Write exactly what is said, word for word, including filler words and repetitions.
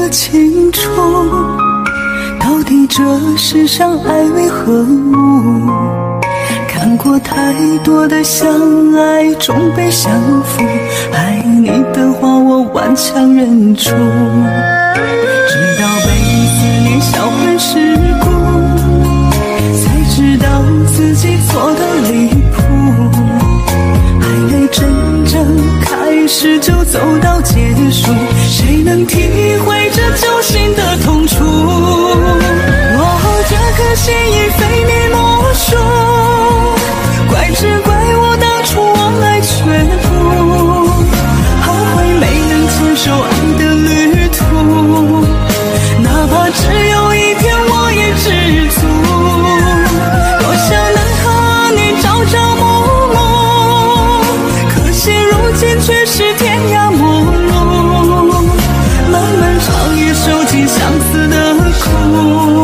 的清楚，到底这世上爱为何物？看过太多的相爱终被相负，爱你的话我顽强忍住，直到被思念销魂蚀骨，才知道自己错得离谱。还没真正开始就走到结束，谁能体会这揪心的痛楚？哦，这颗心已非你莫属，怪只怪我当初忘爱却步，后悔没能牵手爱的旅途，哪怕只有一天我也知足。多想能和你朝朝暮暮，可惜如今却是天涯陌路，漫漫长夜受尽相思的苦。